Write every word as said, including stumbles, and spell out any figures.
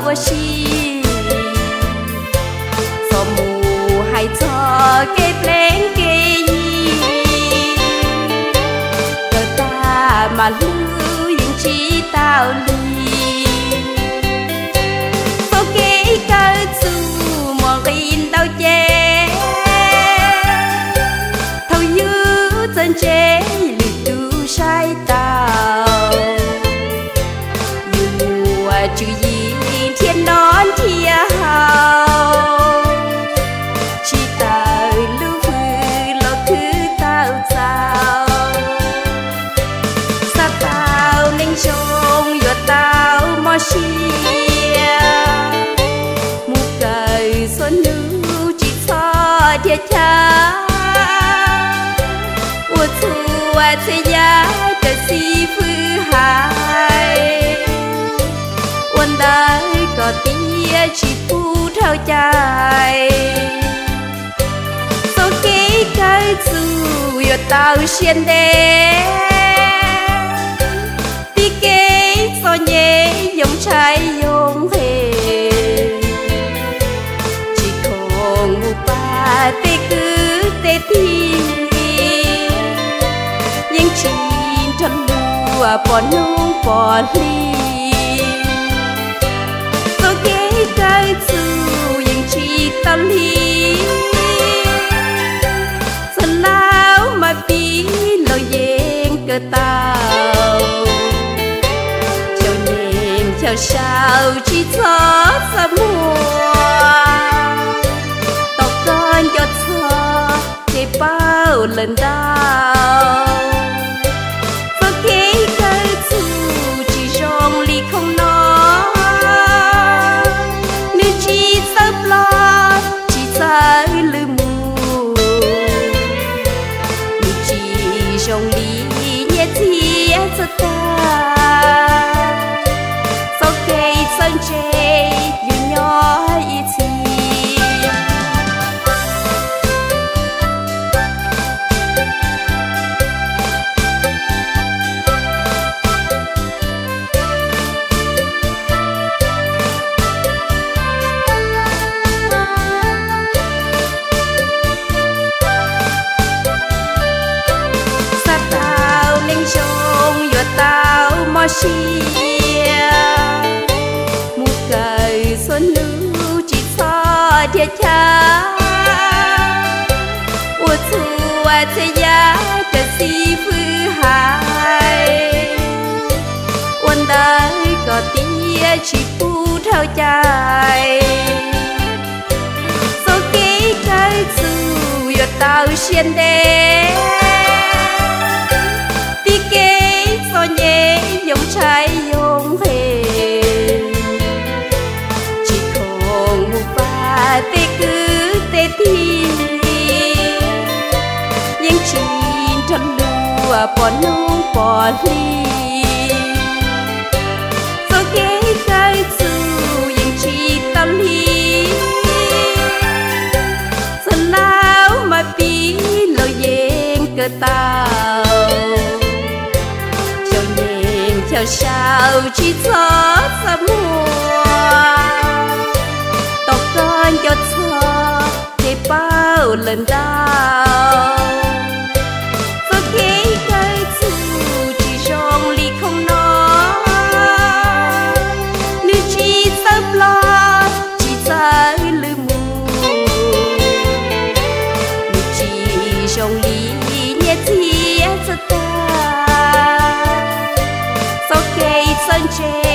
我心，做母还做给人给伊，个大马路应知道理，做给个主莫人到街，头有真正里都晒到。 注意天non thiên hào chỉ tạo lưu hư lo thứ tạo sao sa tạo nên trong yo tạo mò xia mu cày xuân nữ chỉ cho thiệt cha u thua thế giá cái si phư haiวันได้ก็เตี้ยชีพูเท่าใจโซเก๋ไก่จูยเต้าเชียนเดตีเก๋โซเย่ยงใช้ยงเพชีคงอุปาเตคือเตทียังชีนทำลัวปอนน้องปอลี cái chúยังchỉ tâm lý sân lão mà bí lời yên cơ tao chiều nhìn chiều sao chỉ cho sa mùa tóc con giọt gió để bao lần đau và cái cái chú chỉ rong ly không nói lư mù chỉ trong lý nhẹ thiệt cho ta sau cây sân chê yêu nhỏ ý chi tao mò xia mu cày xuân nữ chỉ cho thiệt cha u thua thế giá cái si phư haiวันได้ก็เตี้ยชีพูเท่าใจโซเก๋ไก่จูยเต้าเชียนเดnhé giống trái giống về chỉ còn một ba tê cứ tê thi những chuyện thầm đùa bỏ nông bỏ ly rồi ghé cái dù những chị tâm lý sân lão mà bí lời yên cơ tao theo sao chỉ cho sa mùa tóc con giọt gió để bao lần đau và cái cái chú chỉ rong ly không nói nữ chỉ sắp lo chỉ ra lư mù nữ chỉ rong ly nhẹ thiệt cho ta. Sunshine.